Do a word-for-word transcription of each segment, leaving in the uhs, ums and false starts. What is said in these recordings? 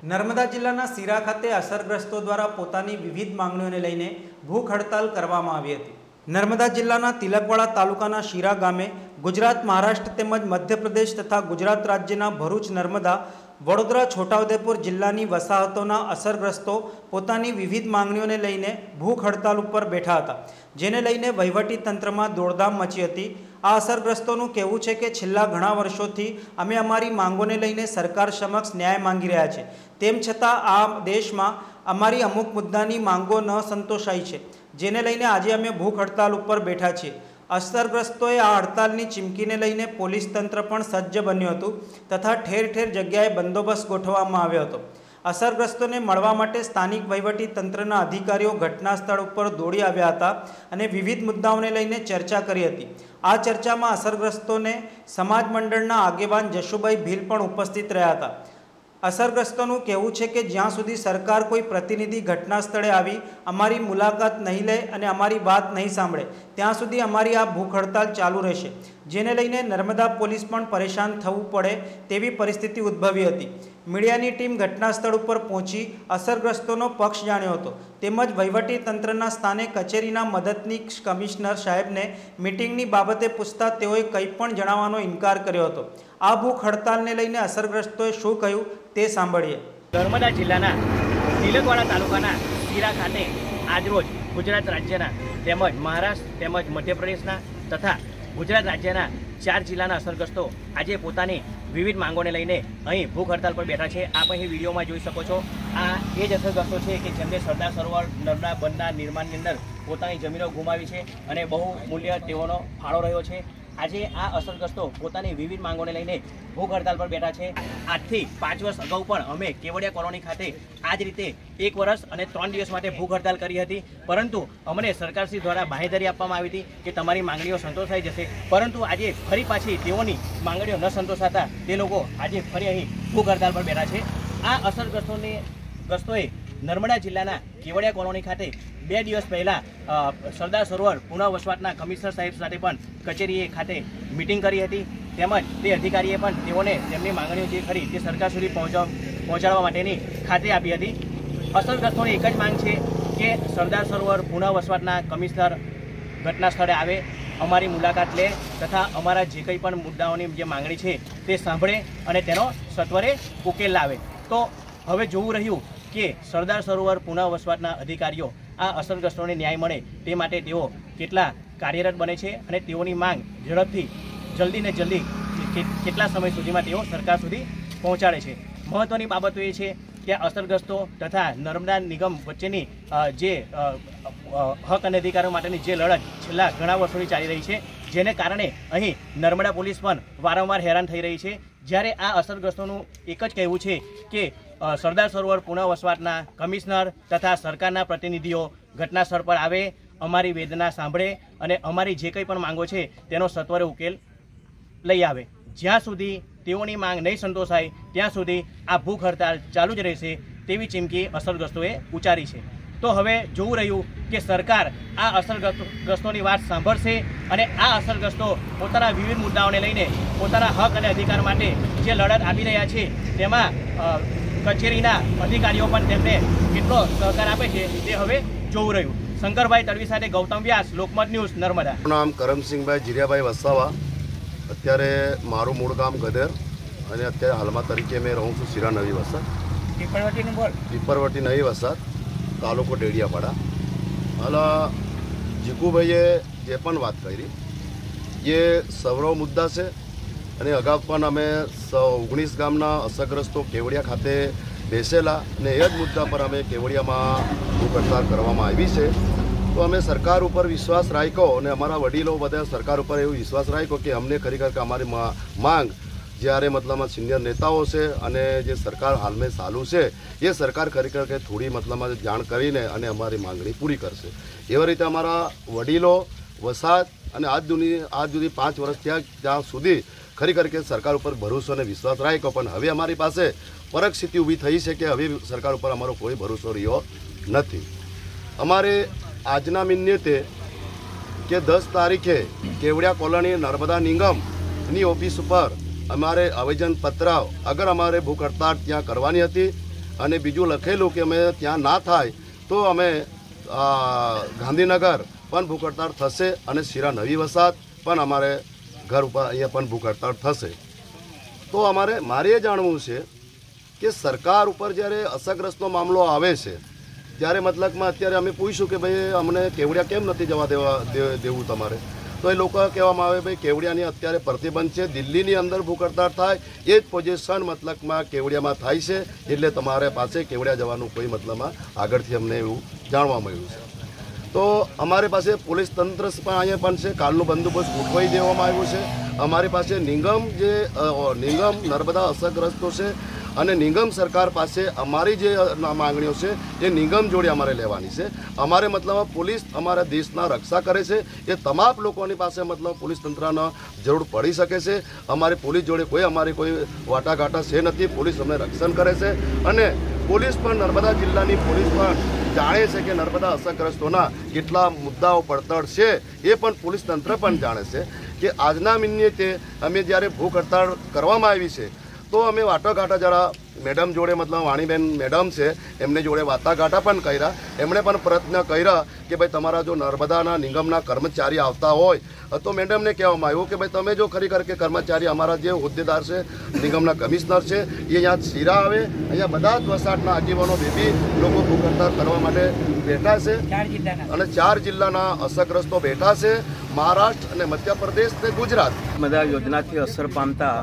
નર્મદા જિલ્લાના સિરા ખાતે અસરગ્રસ્તો દ્વારા પોતાની વિવિધ માંગણીઓને લઈને ભૂખ હડતાલ કરવામાં આવી હતી। નર્મદા જિલ્લાના તિલકવાડા તાલુકાના શિરા ગામે ગુજરાત, મહારાષ્ટ્ર તેમજ મધ્યપ્રદેશ તથા ગુજરાત રાજ્યના ભરૂચ, નર્મદા, વડોદરા, છોટાઉદેપુર જિલ્લાની વસાહતોના અસરગ્રસ્તો પોતાની વિવિધ માંગણીઓને લઈને ભૂખ હડતાલ ઉપર બેઠા હતા, જેને લઈને વહીવટી તંત્રમાં દોડધામ મચી હતી। આ અસરગ્રસ્તોનું કહેવું છે કે છેલ્લા ઘણા વર્ષોથી અમે અમારી માંગોને લઈને સરકાર સમક્ષ ન્યાય માંગી રહ્યા છે, તેમ છતાં આ દેશમાં અમારી અમુક મુદ્દાની માંગો ન સંતોષાઈ છે, જેને લઈને આજે અમે ભૂખ હડતાલ ઉપર બેઠા છીએ। અસરગ્રસ્તોએ આ હડતાલની ચીમકીને લઈને પોલીસ તંત્ર પણ સજ્જ બન્યું હતું તથા ઠેર ઠેર જગ્યાએ બંદોબસ્ત ગોઠવવામાં આવ્યો હતો। અસરગ્રસ્તોને મળવા માટે સ્થાનિક વહીવટી તંત્રના અધિકારીઓ ઘટના સ્થળ ઉપર દોડી આવ્યા હતા અને વિવિધ મુદ્દાઓને લઈને ચર્ચા કરી હતી। આ ચર્ચામાં અસરગ્રસ્તોને સમાજ મંડળના આગેવાન જશુભાઈ ભીલ પણ ઉપસ્થિત રહ્યા હતા। અસરગ્રસ્તોનું કહેવું છે કે જ્યાં સુધી સરકાર કોઈ પ્રતિનિધિ ઘટના સ્થળે આવી અમારી મુલાકાત નહીં લે અને અમારી વાત નહીં સાંભળે ત્યાં સુધી અમારી આ ભૂખ હડતાલ ચાલુ રહેશે, જેને લઈને નર્મદા પોલીસ પણ પરેશાન થવું પડે તેવી પરિસ્થિતિ ઉદ્ભવી હતી। મીડિયાની ટીમ ઘટના સ્થળ ઉપર પહોંચી અસરગ્રસ્તોનો પક્ષ જાણ્યો હતો, તેમજ વહીવટી તંત્રના સ્થાને કચેરીના મદદનીશ કમિશનર સાહેબને મિટિંગની બાબતે પૂછતા તેઓએ કંઈ પણ જણાવવાનો ઇનકાર કર્યો હતો। આ ભૂખ હડતાલને લઈને અસરગ્રસ્તોએ શું કહ્યું તે સાંભળીએ। નર્મદા જિલ્લાના તિલકવાડા તાલુકાના શિરા ખાતે આજરોજ ગુજરાત રાજ્યના તેમજ મહારાષ્ટ્ર તેમજ મધ્યપ્રદેશના તથા ગુજરાત રાજ્યના ચાર જિલ્લાના અસરગ્રસ્તો આજે પોતાની વિવિધ માંગોને લઈને અહીં ભૂખ હડતાલ પર બેઠા છે। આપ અહીં વિડીયોમાં જોઈ શકો છો, આ એ જ અસરગ્રસ્તો છે કે જેમને સરદાર સરોવર નર્મદા બંધના નિર્માણની અંદર પોતાની જમીનો ગુમાવી છે અને બહુ મૂલ્ય તેઓનો ફાળો રહ્યો છે। આજે આ અસરગ્રસ્તો પોતાની વિવિધ માંગોને લઈને ભૂખ હડતાલ પર બેઠા છે। આજથી પાંચ વર્ષ અગાઉ પણ અમે કેવડિયા કોલોની ખાતે આ જ રીતે એક વર્ષ અને ત્રણ દિવસ માટે ભૂખ હડતાલ કરી હતી, પરંતુ અમને સરકારશ્રી દ્વારા બાંહેધરી આપવામાં આવી હતી કે તમારી માંગણીઓ સંતોષાઈ જશે, પરંતુ આજે ફરી પાછી તેઓની માંગણીઓ ન સંતોષાતા તે લોકો આજે ફરી અહીં ભૂખ હડતાલ પર બેઠા છે। આ અસરગ્રસ્તોની ગ્રસ્તોએ નર્મદા જિલ્લાના કેવડિયા કોલોની ખાતે બે દિવસ પહેલાં સરદાર સરોવર પુનઃવસવાટના કમિશનર સાહેબ સાથે પણ કચેરીએ ખાતે મિટિંગ કરી હતી, તેમજ તે અધિકારીએ પણ તેઓને તેમની માંગણીઓ જે ખરી તે સરકાર સુધી પહોંચાડ પહોંચાડવા માટેની ખાતરી આપી હતી। અસરગ્રસ્તોની એક જ માંગ છે કે સરદાર સરોવર પુનઃવસવાટના કમિશનર ઘટના સ્થળે આવે, અમારી મુલાકાત લે તથા અમારા જે કંઈ પણ મુદ્દાઓની જે માંગણી છે તે સાંભળે અને તેનો સત્વરે ઉકેલ લાવે। તો હવે જોવું રહ્યું કે સરદાર સરોવર પુનઃવસવાટના અધિકારીઓ આ અસરગ્રસ્તોને ન્યાય મળે તે માટે તેઓ કેટલા કાર્યરત બને છે અને તેઓની માંગ ઝડપથી જલ્દી ને જલ્દી કેટલા સમય સુધીમાં તેઓ સરકાર સુધી પહોંચાડે છે। મહત્ત્વની બાબતો એ છે કે અસરગ્રસ્તો તથા નર્મદા નિગમ વચ્ચેની જે હક અને અધિકારો માટેની જે લડત છેલ્લા ઘણા વર્ષોથી ચાલી રહી છે, જેને કારણે અહીં નર્મદા પોલીસ પણ વારંવાર હેરાન થઈ રહી છે। જ્યારે આ અસરગ્રસ્તોનું એક જ કહેવું છે કે સરદાર સરોવર પુનઃવસવાટના કમિશનર તથા સરકારના પ્રતિનિધિઓ ઘટના સ્થળ પર આવે, અમારી વેદના સાંભળે અને અમારી જે કંઈ પણ માંગો છે તેનો સત્વરે ઉકેલ લઈ આવે। જ્યાં સુધી તેઓની માંગ નહીં સંતોષાય ત્યાં સુધી આ ભૂખ હડતાલ ચાલુ જ રહેશે તેવી ચીમકી અસરગ્રસ્તોએ ઉચ્ચારી છે। તો હવે જોવું રહ્યું કે સરકાર આ અસરગ્રસ્તોની વાત સાંભળશે અને આ અસરગ્રસ્તો પોતાના વિવિધ મુદ્દાઓને લઈને પોતાના હક અને અધિકાર માટે જે લડત આપી રહ્યા છે તેમાં કચેરીના અધિકારીઓ પણ તેમને કેટલો સહકાર આપે છે તે હવે જોવું રહ્યું। શંકરભાઈ તડવી સાથે ગૌતમ વ્યાસ, લોકમત ન્યૂઝ, નર્મદા। નામ કરમસિંહભાઈ જીરિયાભાઈ વસાવા। અત્યારે મારું મૂળ ગામ ગધેર અને અત્યારે હાલમાં તરીકે મેં રહું છું શિરા નવી વસાત, પીપરવટીનું બોલ પીપરવટી નવી વસાત, તાલુકો ડેડિયાપાડા। હાલ જીકુભાઈએ જે પણ વાત કરી એ સૌરવ મુદ્દા છે અને અગાઉ પણ અમે ઓગણીસ ગામના અસરગ્રસ્તો કેવડિયા ખાતે બેસેલા અને એ જ મુદ્દા પર અમે કેવડિયામાં ભૂખ હડતાલ કરવામાં આવી છે। તો અમે સરકાર ઉપર વિશ્વાસ રાખ્યો અને અમારા વડીલો બધા સરકાર ઉપર એવો વિશ્વાસ રાખ્યો કે અમને ખરેખર કે અમારી માંગ જ્યારે મતલબમાં સિનિયર નેતાઓ છે અને જે સરકાર હાલમાં ચાલુ છે એ સરકાર ખરેખર કે થોડી મતલબમાં જાણ કરીને અને અમારી માંગણી પૂરી કરશે। એવી રીતે અમારા વડીલો વસાત અને આજ સુધી આજ સુધી પાંચ વર્ષ ત્યાં ત્યાં સુધી ખરેખર કે સરકાર ઉપર ભરોસો અને વિશ્વાસ રાખ્યો, પણ હવે અમારી પાસે પરિસ્થિતિ ઊભી થઈ છે કે હવે સરકાર ઉપર અમારો કોઈ ભરોસો રહ્યો નથી। અમારે આજના મિનિતે કે દસ તારીખે કેવડિયા કોલોની નર્મદા નિગમની ઓફિસ ઉપર અમારે આવેદન પત્ર અગર અમારે ભૂખ હડતાળ ત્યાં કરવાની હતી અને બીજું લખેલું કે અમે ત્યાં ના થાય તો અમે ગાંધીનગર પણ ભૂખ હડતાળ થશે અને શીરા નવી વસાહત પણ અમારે ઘર ઉપર અહીંયા પણ ભૂખ હડતાળ થશે. તો અમારે મારે એ જાણવું છે કે સરકાર ઉપર જ્યારે અસરગ્રસ્તનો મામલો આવે છે ત્યારે મતલબમાં અત્યારે અમે પૂછ્યું કે ભાઈ અમને કેવડિયા કેમ નથી જવા દેવા દેવું તમારે, તો એ લોકો કહેવામાં આવે ભાઈ કેવડિયાની અત્યારે પ્રતિબંધ છે, દિલ્હીની અંદર ભૂખ હડતાળ થાય એ જ પોઝિશન મતલબમાં કેવડિયામાં થાય છે, એટલે તમારે પાસે કેવડિયા જવાનું કોઈ મતલબમાં આગળથી અમને એવું જાણવા મળ્યું છે. તો અમારી પાસે પોલીસ તંત્ર પણ અહીંયા પણ છે, કાલનું બંદોબસ્ત ગોઠવાઈ દેવામાં આવ્યું છે. અમારી પાસે નિગમ જે નિગમ નર્મદા અસરગ્રસ્તો છે અને નિગમ સરકાર પાસે અમારી જે માંગણીઓ છે એ નિગમ જોડે અમારે લેવાની છે. અમારે મતલબ પોલીસ અમારા દેશના રક્ષા કરે છે, એ તમામ લોકોની પાસે મતલબ પોલીસ તંત્રના જરૂર પડી શકે છે. અમારી પોલીસ જોડે કોઈ અમારી કોઈ વાટાઘાટા છે નથી. પોલીસ અમને રક્ષણ કરે છે અને પોલીસ પણ નર્મદા જિલ્લાની પોલીસ પણ જાણે છે કે નર્મદા અસરગ્રસ્તોના કેટલા મુદ્દાઓ પડતર છે, એ પણ પોલીસ તંત્ર પણ જાણે છે કે આજના મિનિટે અમે જ્યારે ભૂખ હડતાળ કરવામાં આવી છે તો અમે વાટાઘાટા જરા મેડમ જોડે મતલબ વાણીબેન મેડમ છે એમને જોડે વાટાઘાટા પણ કર્યા. એમણે પણ પ્રયત્ન કર્યા કે ભાઈ તમારા જો નર્મદાના નિગમના કર્મચારી આવતા હોય તો મેડમને કહેવામાં આવ્યું કે ભાઈ તમે જો ખરેખર કે કર્મચારી અમારા જે હોદ્દેદાર છે નિગમના કમિશનર છે એ અહીંયા શીરા આવે, અહીંયા બધા જ વસાહતના આગેવાનો બેબી લોકો ભૂખ હડતાળ કરવા માટે બેઠા છે અને ચાર જિલ્લાના અસરગ્રસ્તો બેઠા છે, મહારાષ્ટ્ર અને મધ્યપ્રદેશ અને ગુજરાત. નર્મદા યોજનાથી અસર પામતા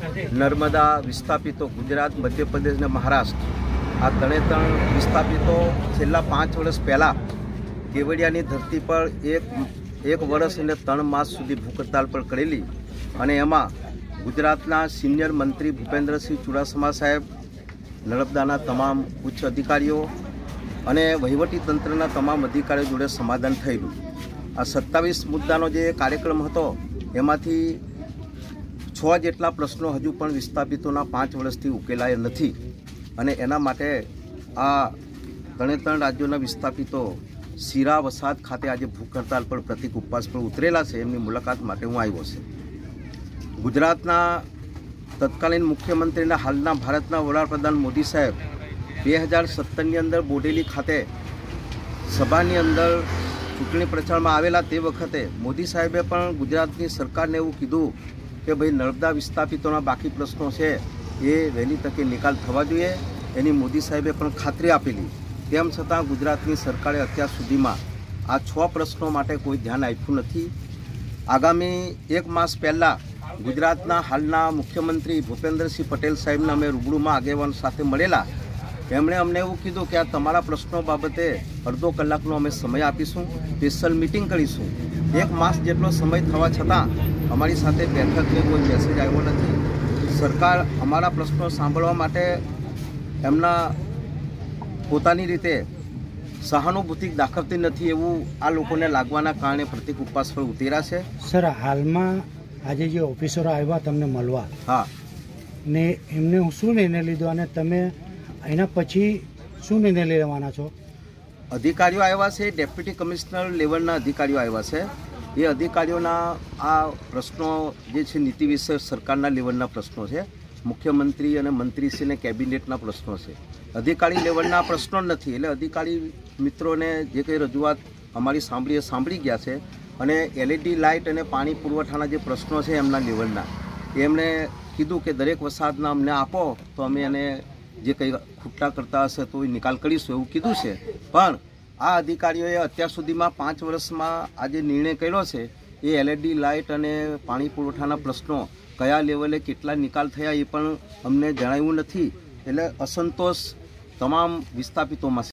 નર્મદા વિસ્થાપિતો ગુજરાત, મધ્યપ્રદેશ અને મહારાષ્ટ્ર આ ત્રણે ત્રણ વિસ્થાપિતો છેલ્લા પાંચ વર્ષ પહેલાં કેવડિયાની ધરતી પર એક એક વર્ષ અને ત્રણ માસ સુધી ભૂખ હડતાળ પર કરેલી અને એમાં ગુજરાતના સિનિયર મંત્રી ભૂપેન્દ્રસિંહ ચુડાસમા સાહેબ, નર્મદાના તમામ ઉચ્ચ અધિકારીઓ અને વહીવટી તંત્રના તમામ અધિકારીઓ જોડે સમાધાન થયેલું. આ સત્તાવીસ મુદ્દાનો જે કાર્યક્રમ હતો એમાંથી છ જેટલા પ્રશ્નો હજુ પણ વિસ્થાપિતોના પાંચ વર્ષથી ઉકેલાયા નથી અને એના માટે આ ત્રણે ત્રણ રાજ્યોના વિસ્થાપિતો શીરા વસાહત ખાતે આજે ભૂખ હડતાળ પર પ્રતિક ઉપવાસ પર ઉતરેલા છે. એમની મુલાકાત માટે હું આવ્યો છે. ગુજરાતના તત્કાલીન મુખ્યમંત્રીના હાલના ભારતના વડાપ્રધાન મોદી સાહેબ બે હજાર સત્તરની અંદર બોડેલી ખાતે સભાની અંદર ચૂંટણી પ્રચારમાં આવેલા તે વખતે મોદી સાહેબે પણ ગુજરાતની સરકારને એવું કીધું કે ભાઈ નર્મદા વિસ્થાપિતોના બાકી પ્રશ્નો છે એ વહેલી તકે નિકાલ થવા જોઈએ, એની મોદી સાહેબે પણ ખાતરી આપેલી. તેમ છતાં ગુજરાતની સરકારે અત્યાર સુધીમાં આ છ પ્રશ્નો માટે કોઈ ધ્યાન આપ્યું નથી. આગામી એક માસ પહેલાં ગુજરાતના હાલના મુખ્યમંત્રી ભૂપેન્દ્રસિંહ પટેલ સાહેબને અમે રૂબરૂમાં આગેવાન સાથે મળેલા. એમણે અમને એવું કીધું કે આ તમારા પ્રશ્નો બાબતે અડધો કલાકનો અમે સમય આપીશું, સ્પેશિયલ મિટિંગ કરીશું. એક માસ જેટલો સમય થવા છતાં અમારી સાથે બેઠકને કોઈ મેસેજ આવ્યો નથી. સરકાર અમારા પ્રશ્નો સાંભળવા માટે એમના પોતાની રીતે સહાનુભૂતિ દાખવતી નથી એવું આ લોકોને લાગવાના કારણે પ્રતિક ઉપવાસ પર ઉતર્યા છે. સર, હાલમાં આજે જે ઓફિસરો આવ્યા તમને મળવા, હા, ને એમને શું નિર્ણય લીધો અને તમે એના પછી શું નિર્ણય લેવાના છો? અધિકારીઓ આવ્યા છે, ડેપ્યુટી કમિશનર લેવલના અધિકારીઓ આવ્યા છે. એ અધિકારીઓના આ પ્રશ્નો જે છે નીતિ વિષય સરકારના લેવલના પ્રશ્નો છે, મુખ્યમંત્રી અને મંત્રીશ્રી અને કેબિનેટના પ્રશ્નો છે. અધિકારી લેવલના પ્રશ્નો નથી. એટલે અધિકારી મિત્રોને જે કંઈ રજૂઆત અમારી સાંભળી એ સાંભળી ગયા છે અને એલઈડી લાઇટ અને પાણી પુરવઠાના જે પ્રશ્નો છે એમના લેવલના એમણે કીધું કે દરેક વસાહતના અમને આપો તો અમે એને જે કંઈ ખૂટા કરતા હશે તો એ નિકાલ કરીશું એવું કીધું છે. પણ આ અધિકારીઓએ અત્યાર સુધીમાં પાંચ વર્ષમાં આ જે નિર્ણય કર્યો છે એ એલઈડી લાઇટ અને પાણી પુરવઠાના પ્રશ્નો કયા લેવલે કેટલા નિકાલ થયા એ પણ અમને જણાવ્યું નથી. એટલે અસંતોષ તમામ વિસ્થાપિતોમાં છે.